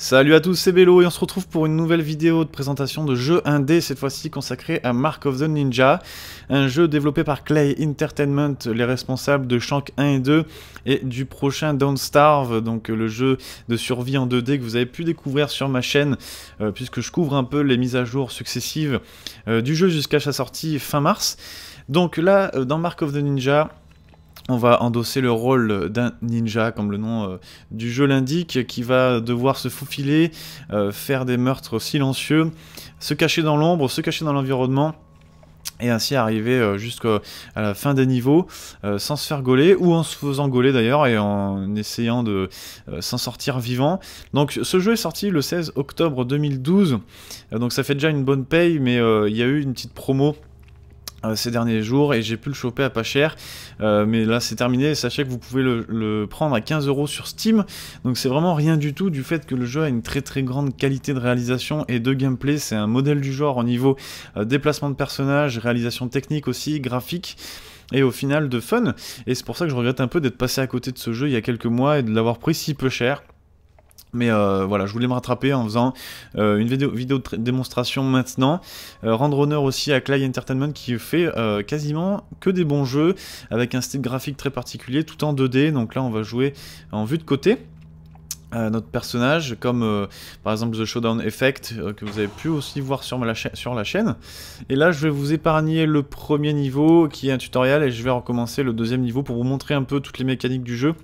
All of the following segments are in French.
Salut à tous, c'est Bello et on se retrouve pour une nouvelle vidéo de présentation de jeu indé, cette fois-ci consacré à Mark of the Ninja, un jeu développé par Klei Entertainment, les responsables de Shank 1 et 2 et du prochain Don't Starve, donc le jeu de survie en 2D que vous avez pu découvrir sur ma chaîne, puisque je couvre un peu les mises à jour successives du jeu jusqu'à sa sortie fin mars. Donc là, dans Mark of the Ninja, on va endosser le rôle d'un ninja, comme le nom du jeu l'indique, qui va devoir se faufiler, faire des meurtres silencieux, se cacher dans l'ombre, se cacher dans l'environnement, et ainsi arriver jusqu'à la fin des niveaux, sans se faire gauler, ou en se faisant gauler d'ailleurs, et en essayant de s'en sortir vivant. Donc ce jeu est sorti le 16 octobre 2012, donc ça fait déjà une bonne paye, mais il y a eu une petite promo ces derniers jours et j'ai pu le choper à pas cher, mais là c'est terminé. Sachez que vous pouvez le prendre à 15 € sur Steam, donc c'est vraiment rien du tout du fait que le jeu a une très grande qualité de réalisation et de gameplay. C'est un modèle du genre au niveau déplacement de personnages, réalisation technique aussi, graphique, et au final de fun, et c'est pour ça que je regrette un peu d'être passé à côté de ce jeu il y a quelques mois et de l'avoir pris si peu cher. Mais voilà, je voulais me rattraper en faisant une vidéo de démonstration maintenant. Rendre honneur aussi à Klei Entertainment qui fait quasiment que des bons jeux, avec un style graphique très particulier, tout en 2D. Donc là, on va jouer en vue de côté. Notre personnage, comme par exemple The Showdown Effect, que vous avez pu aussi voir sur la chaîne. Et là, je vais vous épargner le premier niveau, qui est un tutoriel, et je vais recommencer le deuxième niveau pour vous montrer un peu toutes les mécaniques du jeu.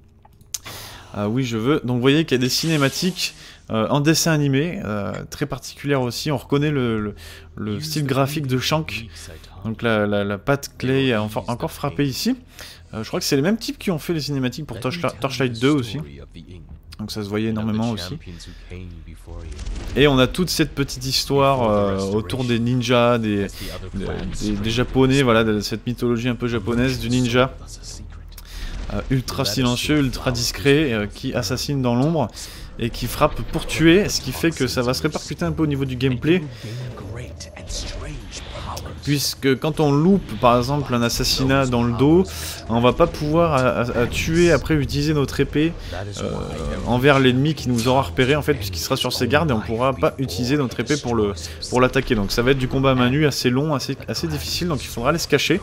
Ah oui, je veux. Donc vous voyez qu'il y a des cinématiques en dessin animé, très particulières aussi. On reconnaît le style graphique de Shank. Donc la patte Klei a encore frappé ici. Je crois que c'est les mêmes types qui ont fait les cinématiques pour Torchlight 2 aussi. Donc ça se voyait énormément aussi. Et on a toute cette petite histoire autour des ninjas, des japonais, voilà, de cette mythologie un peu japonaise du ninja. Ultra silencieux, ultra discret, qui assassine dans l'ombre et qui frappe pour tuer, ce qui fait que ça va se répercuter un peu au niveau du gameplay, puisque quand on loupe par exemple un assassinat dans le dos, on va pas pouvoir tuer après utiliser notre épée envers l'ennemi qui nous aura repéré en fait, puisqu'il sera sur ses gardes, et on pourra pas utiliser notre épée pour l'attaquer. Donc ça va être du combat à main nue assez long, assez difficile, donc il faudra aller se cacher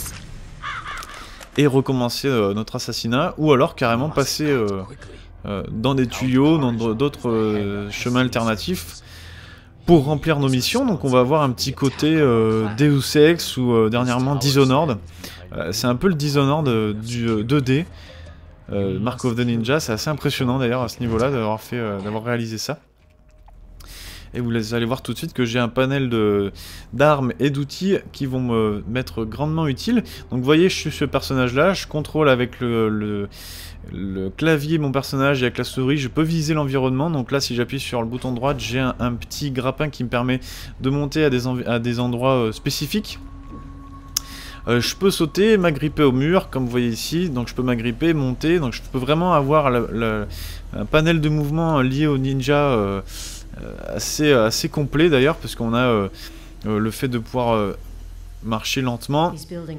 et recommencer notre assassinat, ou alors carrément passer dans des tuyaux, dans d'autres chemins alternatifs pour remplir nos missions. Donc on va avoir un petit côté Deus Ex ou dernièrement Dishonored. C'est un peu le Dishonored du 2D. Mark of the Ninja, c'est assez impressionnant d'ailleurs à ce niveau-là d'avoir réalisé ça. Et vous allez voir tout de suite que j'ai un panel d'armes et d'outils qui vont me m'être grandement utiles. Donc vous voyez, je suis ce personnage-là, je contrôle avec le clavier mon personnage, et avec la souris je peux viser l'environnement. Donc là, si j'appuie sur le bouton droit, j'ai un petit grappin qui me permet de monter à des endroits spécifiques. Je peux sauter, m'agripper au mur, comme vous voyez ici, donc je peux m'agripper, monter, donc je peux vraiment avoir un panel de mouvements lié au ninja assez complet d'ailleurs, parce qu'on a le fait de pouvoir marcher lentement,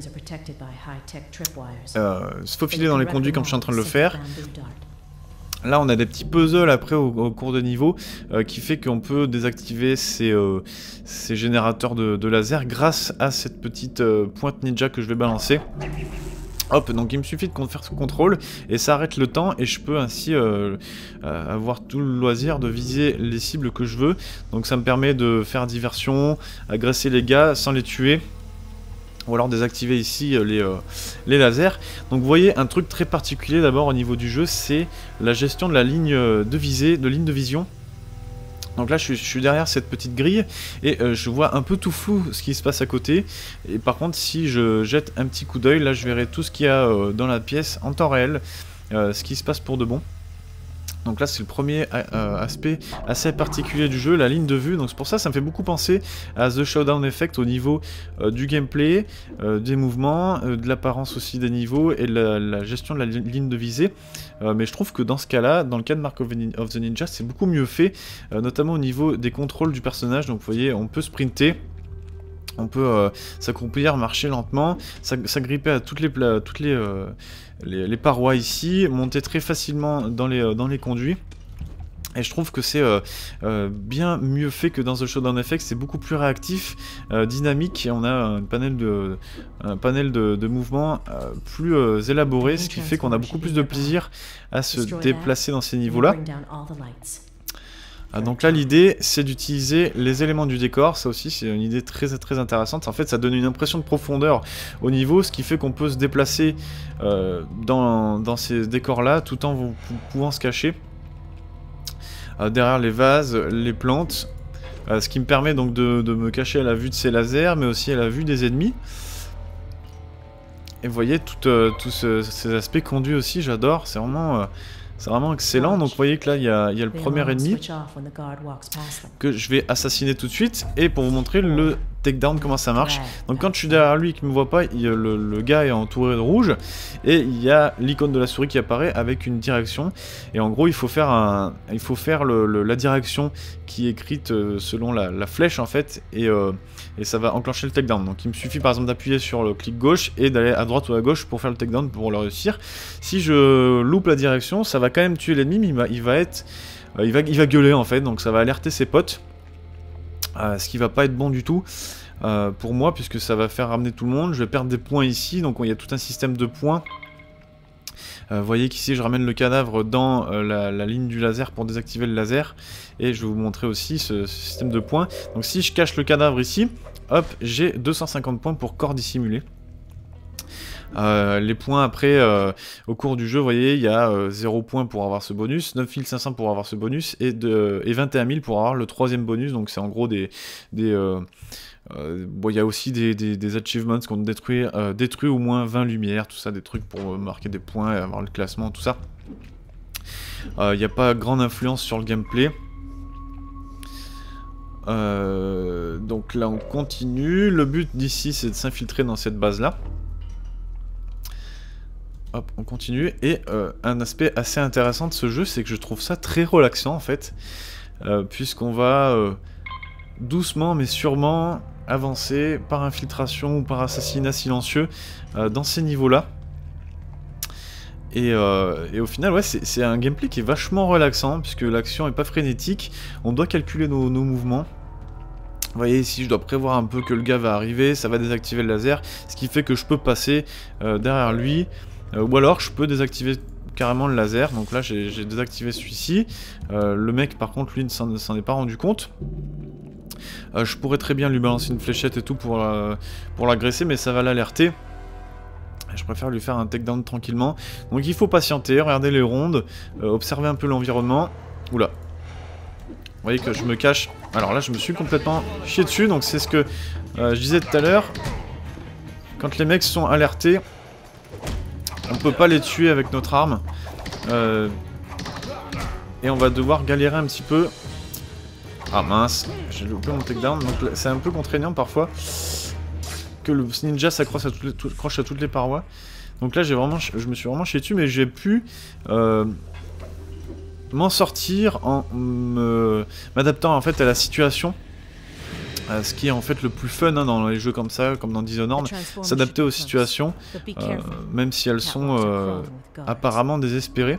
se faufiler dans les conduits comme je suis en train de le faire. Là on a des petits puzzles après au cours de niveau qui fait qu'on peut désactiver ces générateurs de laser grâce à cette petite pointe ninja que je vais balancer. Hop, donc il me suffit de faire ce contrôle et ça arrête le temps, et je peux ainsi avoir tout le loisir de viser les cibles que je veux. Donc ça me permet de faire diversion, agresser les gars sans les tuer, ou alors désactiver ici les lasers. Donc vous voyez un truc très particulier d'abord au niveau du jeu, c'est la gestion de la ligne de visée, de ligne de vision. Donc là je suis derrière cette petite grille et je vois un peu tout flou ce qui se passe à côté, et par contre si je jette un petit coup d'œil, là je verrai tout ce qu'il y a dans la pièce en temps réel, ce qui se passe pour de bon. Donc là c'est le premier aspect assez particulier du jeu, la ligne de vue. Donc c'est pour ça me fait beaucoup penser à The Showdown Effect au niveau du gameplay, des mouvements, de l'apparence aussi des niveaux et de la gestion de la ligne de visée. Mais je trouve que dans ce cas-là, dans le cas de Mark of the Ninja, c'est beaucoup mieux fait, notamment au niveau des contrôles du personnage. Donc vous voyez, on peut sprinter, on peut s'accroupir, marcher lentement, s'agripper à toutes les parois ici, monter très facilement dans les conduits. Et je trouve que c'est bien mieux fait que dans The Showdown FX, c'est beaucoup plus réactif, dynamique, et on a un panel de mouvements plus élaboré, ce qui fait qu'on a beaucoup plus de plaisir à se déplacer dans ces niveaux-là. Donc là, l'idée, c'est d'utiliser les éléments du décor. Ça aussi, c'est une idée très intéressante. En fait, ça donne une impression de profondeur au niveau, ce qui fait qu'on peut se déplacer dans ces décors-là, tout en pouvant se cacher derrière les vases, les plantes, ce qui me permet donc de me cacher à la vue de ces lasers, mais aussi à la vue des ennemis. Et vous voyez, tous ces aspects conduits aussi, j'adore, c'est vraiment excellent. Donc vous voyez que là, il y a le premier ennemi que je vais assassiner tout de suite. Et pour vous montrer le takedown, comment ça marche. Donc quand je suis derrière lui et qu'il ne me voit pas, le gars est entouré de rouge. Et il y a l'icône de la souris qui apparaît avec une direction. Et en gros, il faut faire la direction qui est écrite selon la flèche en fait. Et ça va enclencher le takedown. Donc il me suffit par exemple d'appuyer sur le clic gauche et d'aller à droite ou à gauche pour faire le takedown pour le réussir. Si je loupe la direction, ça va quand même tuer l'ennemi, mais il va gueuler en fait, donc ça va alerter ses potes. Ce qui va pas être bon du tout pour moi, puisque ça va faire ramener tout le monde. Je vais perdre des points ici, donc il y a tout un système de points. Vous voyez qu'ici je ramène le cadavre dans la ligne du laser pour désactiver le laser. Et je vais vous montrer aussi ce système de points. Donc si je cache le cadavre ici, hop, j'ai 250 points pour corps dissimulé. Les points après, au cours du jeu, vous voyez, il y a 0 points pour avoir ce bonus, 9500 pour avoir ce bonus, et 21 000 pour avoir le troisième bonus. Donc c'est en gros bon, il y a aussi des achievements qu'on détruit au moins 20 lumières, tout ça, des trucs pour marquer des points et avoir le classement, tout ça. Il n'y a pas grande influence sur le gameplay. Donc là on continue. Le but d'ici c'est de s'infiltrer dans cette base là. Hop, on continue. Et un aspect assez intéressant de ce jeu, c'est que je trouve ça très relaxant en fait, puisqu'on va doucement mais sûrement avancer par infiltration ou par assassinat silencieux dans ces niveaux-là. Et au final, ouais, c'est un gameplay qui est vachement relaxant, puisque l'action est pas frénétique, on doit calculer nos mouvements. Vous voyez ici, je dois prévoir un peu que le gars va arriver, ça va désactiver le laser, ce qui fait que je peux passer derrière lui, ou alors je peux désactiver carrément le laser. Donc là j'ai désactivé celui-ci, le mec par contre lui ne s'en est pas rendu compte. Je pourrais très bien lui balancer une fléchette et tout pour l'agresser, mais ça va l'alerter. Je préfère lui faire un takedown tranquillement. Donc il faut patienter, regarder les rondes, observer un peu l'environnement. Oula. Vous voyez que je me cache. Alors là je me suis complètement chié dessus, donc c'est ce que je disais tout à l'heure. Quand les mecs sont alertés, on peut pas les tuer avec notre arme. Et on va devoir galérer un petit peu. Ah mince, j'ai loupé mon takedown, donc c'est un peu contraignant parfois que le ninja s'accroche à toutes les parois. Donc là je me suis vraiment chié dessus, mais j'ai pu m'en sortir en m'adaptant en fait à la situation. Ce qui est en fait le plus fun hein, dans les jeux comme ça, comme dans Dishonored, s'adapter aux situations, même si elles sont apparemment désespérées.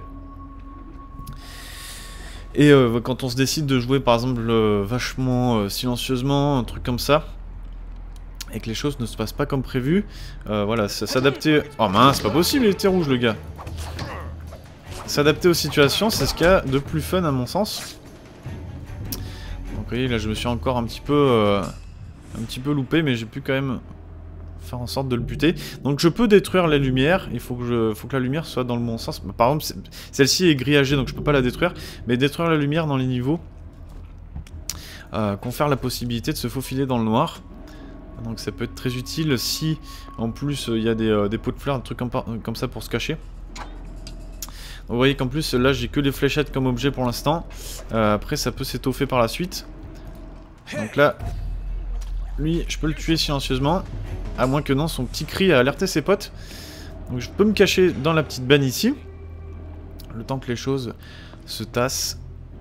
Et quand on se décide de jouer par exemple vachement silencieusement, un truc comme ça, et que les choses ne se passent pas comme prévu, voilà, s'adapter... Oh mince, c'est pas possible, il était rouge le gars. S'adapter aux situations, c'est ce qu'il y a de plus fun à mon sens. Donc vous voyez, là je me suis encore un petit peu loupé, mais j'ai pu quand même faire en sorte de le buter. Donc je peux détruire les lumières, il faut que la lumière soit dans le bon sens. Par exemple, celle-ci est grillagée, donc je peux pas la détruire, mais détruire la lumière dans les niveaux confère la possibilité de se faufiler dans le noir. Donc ça peut être très utile si en plus il y a des pots de fleurs, des trucs comme ça pour se cacher. Donc, vous voyez qu'en plus là j'ai que les fléchettes comme objet pour l'instant. Après ça peut s'étoffer par la suite. Donc là, lui je peux le tuer silencieusement. À moins que non, son petit cri a alerté ses potes. Donc je peux me cacher dans la petite banne ici. Le temps que les choses se tassent.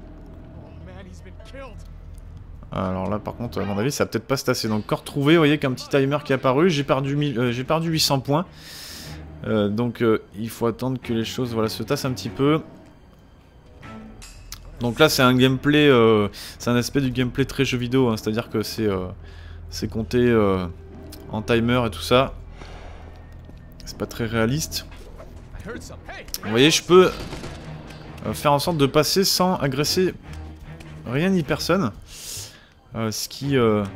Alors là par contre à mon avis ça va peut-être pas se tasser. Donc corps trouvé, vous voyez qu'un petit timer qui est apparu. J'ai perdu 800 points. Donc il faut attendre que les choses voilà, se tassent un petit peu. Donc là c'est un gameplay, c'est un aspect du gameplay très jeu vidéo, hein, c'est-à-dire que c'est compté en timer et tout ça. C'est pas très réaliste. Vous voyez, je peux faire en sorte de passer sans agresser rien ni personne. Ce qui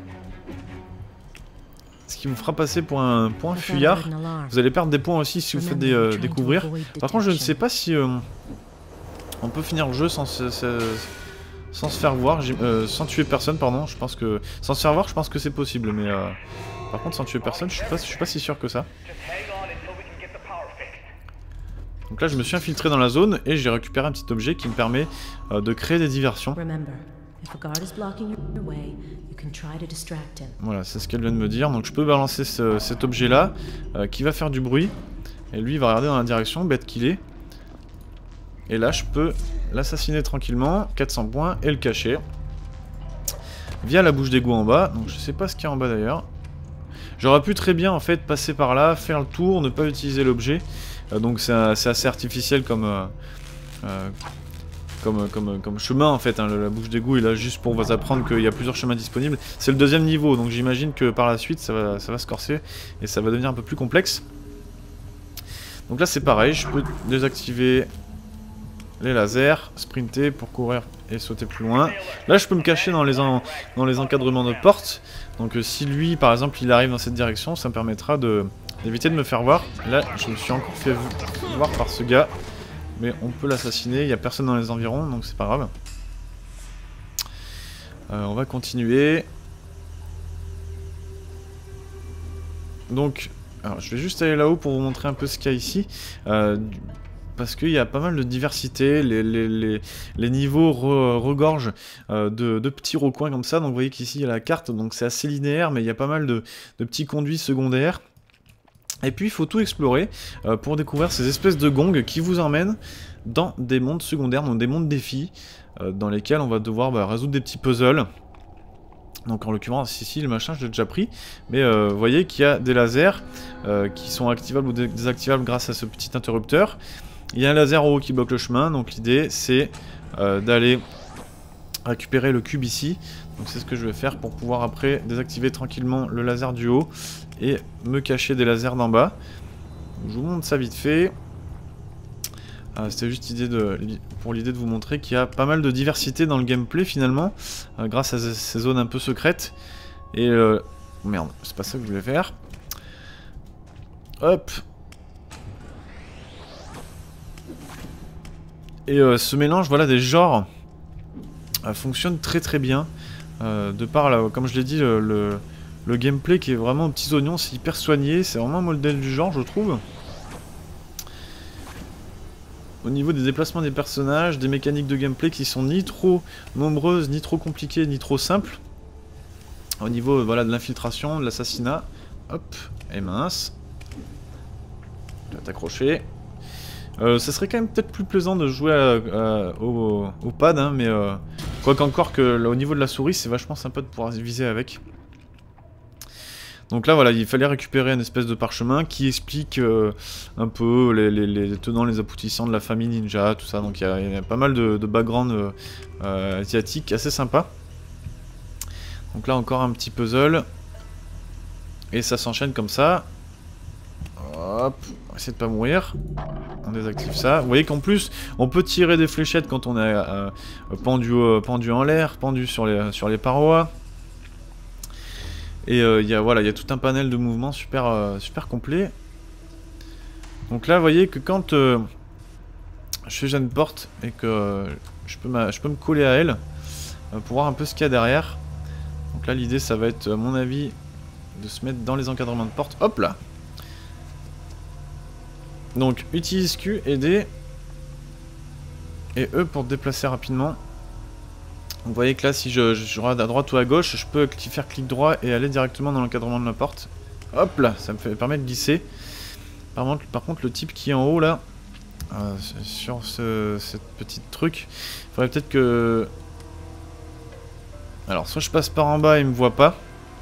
vous fera passer pour un fuyard. Vous allez perdre des points aussi si vous faites découvrir. Par contre, je ne sais pas si on peut finir le jeu sans se faire voir, sans tuer personne, pardon. Je pense que sans se faire voir, je pense que c'est possible, mais par contre, sans tuer personne, je suis pas si sûr que ça. Donc là, je me suis infiltré dans la zone et j'ai récupéré un petit objet qui me permet de créer des diversions. Voilà, c'est ce qu'elle vient de me dire. Donc je peux balancer cet objet-là qui va faire du bruit. Et lui, il va regarder dans la direction, bête qu'il est. Et là, je peux l'assassiner tranquillement, 400 points, et le cacher. Via la bouche d'égout en bas. Donc je sais pas ce qu'il y a en bas d'ailleurs. J'aurais pu très bien en fait passer par là, faire le tour, ne pas utiliser l'objet. Donc c'est assez artificiel comme chemin en fait, hein. La bouche d'égout est là juste pour vous apprendre qu'il y a plusieurs chemins disponibles. C'est le deuxième niveau, donc j'imagine que par la suite ça va se corser et ça va devenir un peu plus complexe. Donc là c'est pareil, je peux désactiver les lasers, sprinter pour courir et sauter plus loin. Là je peux me cacher dans les encadrements de portes. Donc si lui par exemple il arrive dans cette direction, ça me permettra d'éviter de me faire voir. Là je me suis encore fait voir par ce gars. Mais on peut l'assassiner, il n'y a personne dans les environs, donc c'est pas grave. On va continuer. Donc, alors, je vais juste aller là-haut pour vous montrer un peu ce qu'il y a ici. Parce qu'il y a pas mal de diversité, les niveaux regorgent de petits recoins comme ça. Donc vous voyez qu'ici il y a la carte, donc c'est assez linéaire, mais il y a pas mal de petits conduits secondaires. Et puis il faut tout explorer pour découvrir ces espèces de gongs qui vous emmènent dans des mondes secondaires, donc des mondes défis, dans lesquels on va devoir résoudre des petits puzzles. Donc en l'occurrence ici le machin je l'ai déjà pris, mais vous voyez qu'il y a des lasers qui sont activables ou désactivables grâce à ce petit interrupteur. Il y a un laser en haut qui bloque le chemin, donc l'idée c'est d'aller récupérer le cube ici. Donc c'est ce que je vais faire pour pouvoir après désactiver tranquillement le laser du haut et me cacher des lasers d'en bas. Je vous montre ça vite fait. C'était juste pour l'idée de vous montrer qu'il y a pas mal de diversité dans le gameplay finalement, grâce à ces zones un peu secrètes. Et merde, c'est pas ça que je voulais faire. Hop. Et ce mélange voilà, des genres fonctionne très très bien. De par, là, comme je l'ai dit, le gameplay qui est vraiment aux petits oignons, c'est hyper soigné, c'est vraiment un modèle du genre je trouve. Au niveau des déplacements des personnages, des mécaniques de gameplay qui sont ni trop nombreuses, ni trop compliquées, ni trop simples. Au niveau voilà, de l'infiltration, de l'assassinat, hop, et mince. Tu vas t'accrocher. Ça serait quand même peut-être plus plaisant de jouer au pad, hein, mais quoi qu'encore que là, au niveau de la souris, c'est vachement sympa de pouvoir viser avec. Donc là voilà, il fallait récupérer une espèce de parchemin qui explique un peu les tenants, les aboutissants de la famille ninja, tout ça. Donc il y a pas mal de background asiatique assez sympa. Donc là encore un petit puzzle. Et ça s'enchaîne comme ça. Hop, on va essayer de pas mourir. On désactive ça. Vous voyez qu'en plus, on peut tirer des fléchettes quand on est pendu en l'air, pendu sur les parois. Et il y a tout un panel de mouvements super complet. Donc là, vous voyez que quand je suis à une porte et que je peux me coller à elle pour voir un peu ce qu'il y a derrière. Donc là, l'idée, ça va être, à mon avis, de se mettre dans les encadrements de porte. Hop là! Donc, utilise Q et D. Et E pour te déplacer rapidement. Vous voyez que là, si je regarde à droite ou à gauche, je peux faire clic droit et aller directement dans l'encadrement de la porte. Hop là, ça me permet de glisser. Par contre, le type qui est en haut là, sur cette petite truc, il faudrait peut-être que... Alors, soit je passe par en bas et il me voit pas.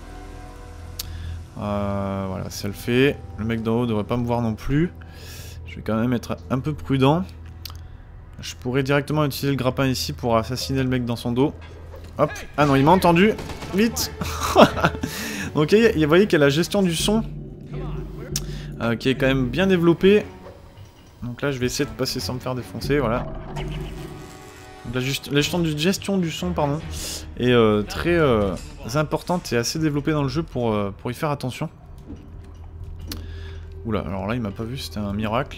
Voilà, ça le fait. Le mec d'en haut devrait pas me voir non plus. Je vais quand même être un peu prudent. Je pourrais directement utiliser le grappin ici pour assassiner le mec dans son dos. Hop. Ah non, il m'a entendu. Vite. Donc vous voyez qu'il y a la gestion du son qui est quand même bien développée. Donc là, je vais essayer de passer sans me faire défoncer, voilà. Donc la gestion du son, pardon, est très importante et assez développée dans le jeu pour y faire attention. Oula, alors là, il m'a pas vu, c'était un miracle.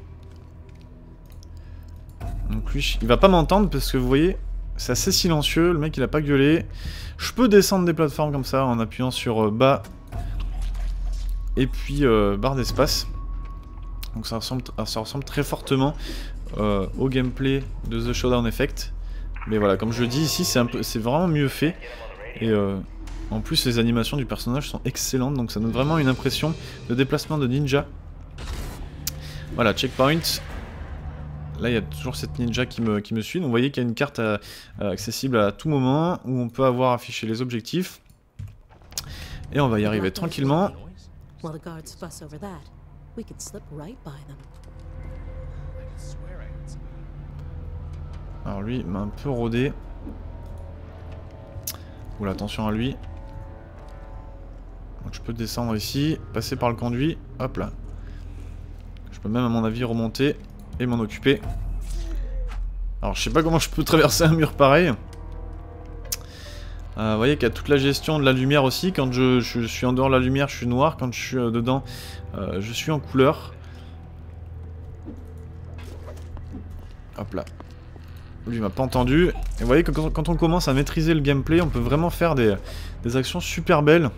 Donc lui, il va pas m'entendre parce que vous voyez, c'est assez silencieux, le mec il a pas gueulé. Je peux descendre des plateformes comme ça en appuyant sur bas et puis barre d'espace. Donc ça ressemble très fortement au gameplay de The Showdown Effect. Mais voilà, comme je le dis ici, c'est vraiment mieux fait. Et en plus, les animations du personnage sont excellentes, donc ça donne vraiment une impression de déplacement de ninja. Voilà, checkpoint. Là, il y a toujours cette ninja qui me suit. Donc vous voyez qu'il y a une carte accessible à tout moment, où on peut avoir affiché les objectifs. Et on va y arriver tranquillement. Alors lui, il m'a un peu rodé. Oula, attention à lui. Donc je peux descendre ici, passer par le conduit. Hop là. Je peux même à mon avis remonter et m'en occuper. Alors je sais pas comment je peux traverser un mur pareil. Vous voyez qu'il y a toute la gestion de la lumière aussi. Quand je suis en dehors de la lumière, je suis noir. Quand je suis dedans, je suis en couleur. Hop là. Lui, il m'a pas entendu. Et vous voyez que quand on commence à maîtriser le gameplay, on peut vraiment faire des actions super belles.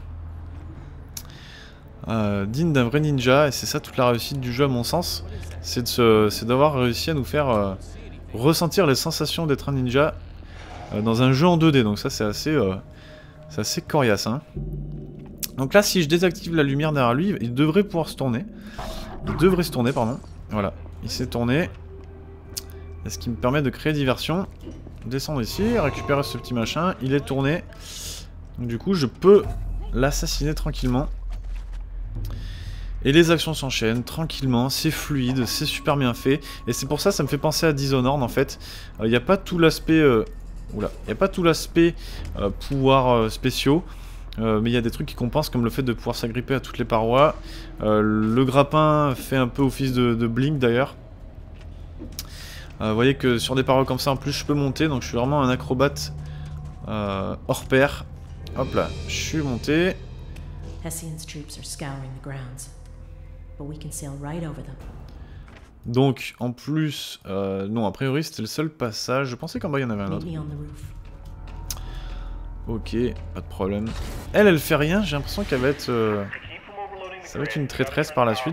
Digne d'un vrai ninja. Et c'est ça toute la réussite du jeu à mon sens. C'est d'avoir réussi à nous faire ressentir les sensations d'être un ninja dans un jeu en 2D. Donc ça, c'est assez coriace. Hein. Donc là, si je désactive la lumière derrière lui, il devrait pouvoir se tourner. Il devrait se tourner, pardon. Voilà, il s'est tourné. Et ce qui me permet de créer diversion. Descendre ici, récupérer ce petit machin. Il est tourné. Donc du coup, je peux l'assassiner tranquillement. Et les actions s'enchaînent tranquillement, c'est fluide, c'est super bien fait. Et c'est pour ça, ça me fait penser à Dishonored en fait. Il n'y a pas tout l'aspect... Oula, il n'y a pas tout l'aspect pouvoirs spéciaux. Mais il y a des trucs qui compensent, comme le fait de pouvoir s'agripper à toutes les parois. Le grappin fait un peu office de blink d'ailleurs. Vous voyez que sur des parois comme ça, en plus, je peux monter. Donc je suis vraiment un acrobate hors pair. Hop là, je suis monté. Donc, en plus... non, a priori, c'était le seul passage. Je pensais qu'en bas, il y en avait un autre. Ok, pas de problème. Elle fait rien. J'ai l'impression qu'elle va être... ça va être une traîtresse par la suite.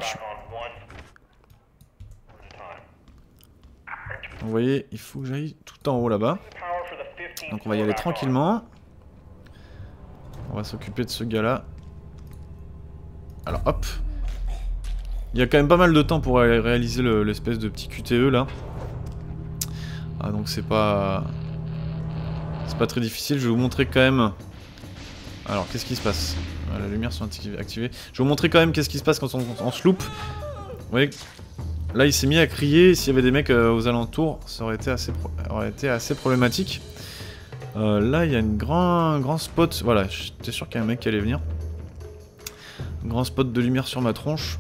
Vous voyez, il faut que j'aille tout en haut là-bas. Donc on va y aller tranquillement. On va s'occuper de ce gars-là. Alors hop. Il y a quand même pas mal de temps pour réaliser l'espèce de petit QTE là. Ah donc c'est pas très difficile. Je vais vous montrer quand même. Alors qu'est-ce qui se passe? Les lumières sont activées. Je vais vous montrer quand même qu'est-ce qui se passe quand on se loupe. Vous voyez, là il s'est mis à crier. S'il y avait des mecs aux alentours, ça aurait été assez problématique. Là il y a un grand spot. Voilà, j'étais sûr qu'il y a un mec qui allait venir. Un grand spot de lumière sur ma tronche.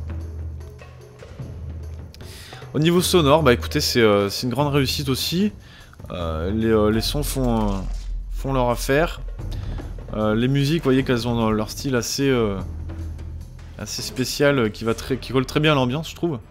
Au niveau sonore, bah écoutez, c'est une grande réussite aussi. Les sons font leur affaire. Les musiques, vous voyez qu'elles ont leur style assez spécial, qui colle très bien à l'ambiance, je trouve.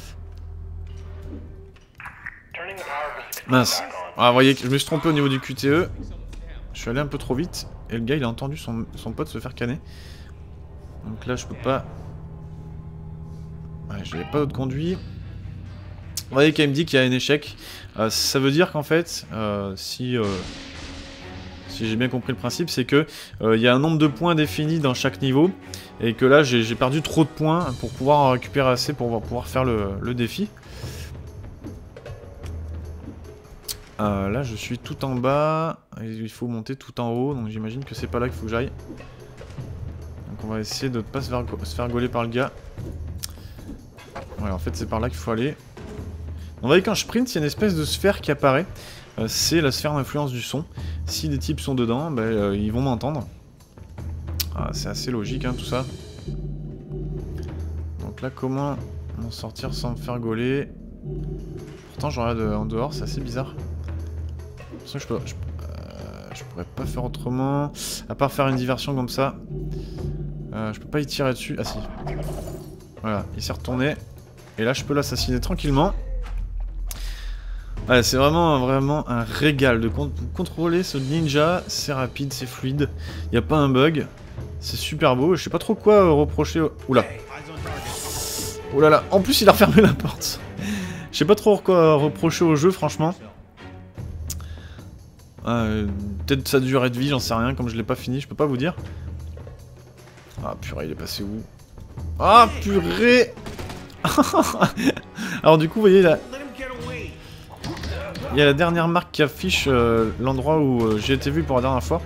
Mince. Ah, vous voyez que je me suis trompé au niveau du QTE. Je suis allé un peu trop vite. Et le gars, il a entendu son pote se faire canner. Donc là, je peux pas... Ouais, j'avais pas d'autre conduit. Vous voyez qu'il me dit qu'il y a un échec. Ça veut dire qu'en fait, si j'ai bien compris le principe, c'est que il y a un nombre de points défini dans chaque niveau. Et que là, j'ai perdu trop de points pour pouvoir en récupérer assez pour pouvoir faire le défi. Là, je suis tout en bas. Et il faut monter tout en haut. Donc j'imagine que c'est pas là qu'il faut que j'aille. Donc on va essayer de ne pas se faire gauler par le gars. Ouais, en fait, c'est par là qu'il faut aller. On voit que quand je sprint, il y a une espèce de sphère qui apparaît. C'est la sphère d'influence du son. Si des types sont dedans, bah, ils vont m'entendre. Ah, c'est assez logique, hein, tout ça. Donc là, comment m'en sortir sans me faire gauler? Pourtant, je regarde en dehors, c'est assez bizarre. Je pourrais pas faire autrement, à part faire une diversion comme ça. Je peux pas y tirer dessus. Ah si. Voilà, il s'est retourné. Et là, je peux l'assassiner tranquillement. Ouais, c'est vraiment un régal de contrôler ce ninja. C'est rapide, c'est fluide. Il n'y a pas un bug. C'est super beau. Je sais pas trop quoi reprocher. Oula. Oh là là. En plus, il a refermé la porte. Je sais pas trop quoi reprocher au jeu, franchement. Peut-être sa durée de vie, j'en sais rien. Comme je l'ai pas fini, je peux pas vous dire. Ah purée, il est passé où? Ah purée. Alors du coup, vous voyez là, il y a la dernière marque qui affiche l'endroit où j'ai été vu pour la dernière fois.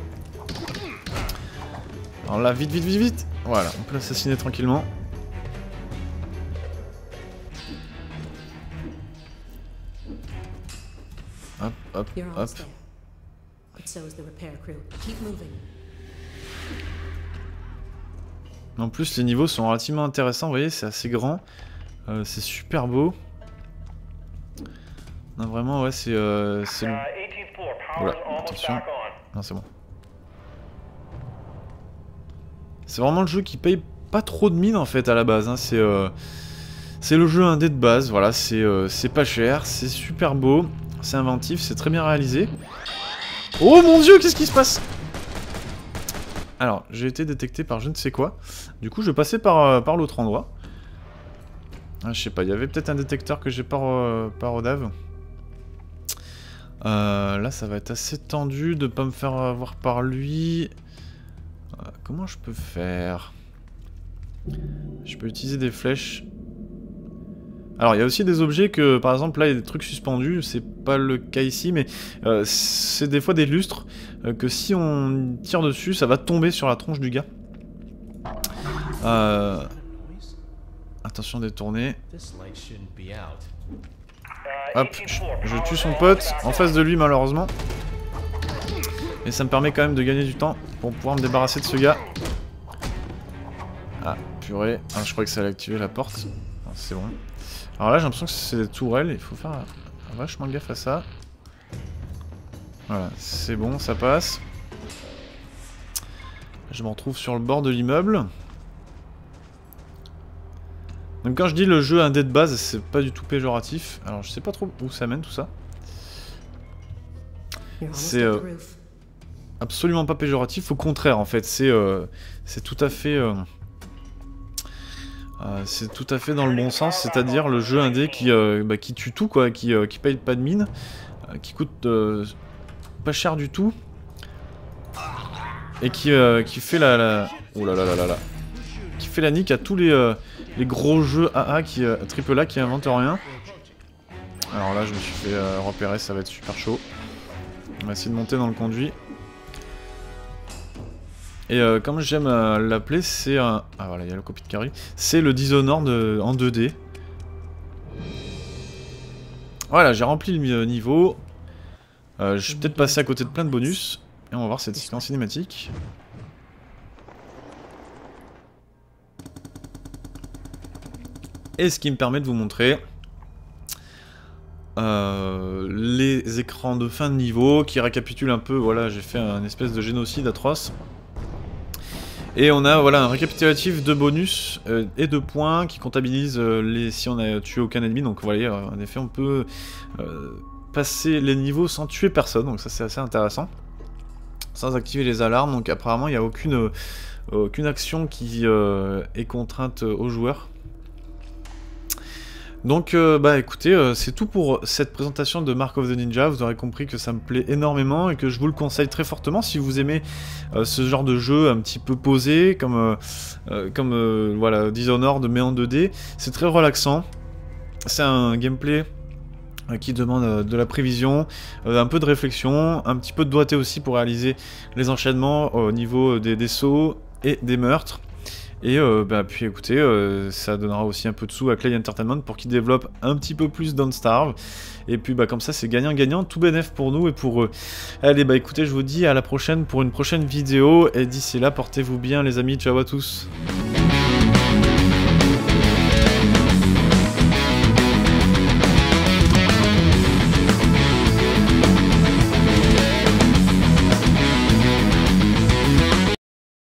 Alors là, vite, vite, vite, vite. Voilà, on peut l'assassiner tranquillement. Hop, hop, hop. En plus, les niveaux sont relativement intéressants, vous voyez, c'est assez grand. C'est super beau. Non, vraiment, ouais, c'est le... Oula, attention. Non, c'est bon. C'est vraiment le jeu qui paye pas trop de mine, en fait, à la base. Hein. C'est le jeu indé de base, voilà, c'est pas cher, c'est super beau, c'est inventif, c'est très bien réalisé. Oh mon dieu, qu'est-ce qui se passe? Alors, j'ai été détecté par je ne sais quoi. Du coup, je vais passer par l'autre endroit. Ah, je sais pas, il y avait peut-être un détecteur que j'ai par Odave. Là, ça va être assez tendu de pas me faire avoir par lui. Comment je peux faire? Je peux utiliser des flèches. Alors, il y a aussi des objets que, par exemple, là, il y a des trucs suspendus. C'est pas le cas ici, mais c'est des fois des lustres que si on tire dessus, ça va tomber sur la tronche du gars. Attention détourner. Hop, je tue son pote en face de lui malheureusement. Et ça me permet quand même de gagner du temps pour pouvoir me débarrasser de ce gars. Ah, purée. Ah, je crois que ça allait activer la porte. C'est bon. Alors là, j'ai l'impression que c'est des tourelles. Il faut faire vachement gaffe à ça. Voilà, c'est bon, ça passe. Je me retrouve sur le bord de l'immeuble. Donc quand je dis le jeu indé de base, c'est pas du tout péjoratif. Alors je sais pas trop où ça mène tout ça. C'est absolument pas péjoratif, au contraire en fait. C'est tout à fait... c'est tout à fait dans le bon sens, c'est-à-dire le jeu indé qui tue tout quoi, qui paye pas de mine, qui coûte pas cher du tout, et qui fait oh là là là là là, qui fait la nique à tous les gros jeux AA triple A qui inventent rien. Alors là je me suis fait repérer, ça va être super chaud. On va essayer de monter dans le conduit. Et comme j'aime l'appeler, c'est un... Ah voilà, il y a le copie de carry. C'est le Dishonored en 2D. Voilà, j'ai rempli le niveau. Je suis peut-être passé à côté de plein de bonus. Et on va voir cette séquence cinématique. Et ce qui me permet de vous montrer les écrans de fin de niveau qui récapitulent un peu, voilà, j'ai fait un espèce de génocide atroce. Et on a voilà un récapitulatif de bonus et de points qui comptabilise si on a tué aucun ennemi. Donc voilà, en effet on peut passer les niveaux sans tuer personne, donc ça c'est assez intéressant. Sans activer les alarmes, donc apparemment il n'y a aucune action qui est contrainte aux joueurs. Donc bah écoutez, c'est tout pour cette présentation de Mark of the Ninja. Vous aurez compris que ça me plaît énormément et que je vous le conseille très fortement si vous aimez ce genre de jeu un petit peu posé, comme voilà, Dishonored mais en 2D. C'est très relaxant, c'est un gameplay qui demande de la prévision, un peu de réflexion, un petit peu de doigté aussi pour réaliser les enchaînements au niveau des sauts et des meurtres. Et bah, puis écoutez, ça donnera aussi un peu de sous à Clay Entertainment pour qu'ils développent un petit peu plus Don't Starve. Et puis bah, comme ça c'est gagnant-gagnant, tout bénef pour nous et pour eux. Allez bah écoutez, je vous dis à la prochaine pour une prochaine vidéo. Et d'ici là, portez-vous bien les amis, ciao à tous.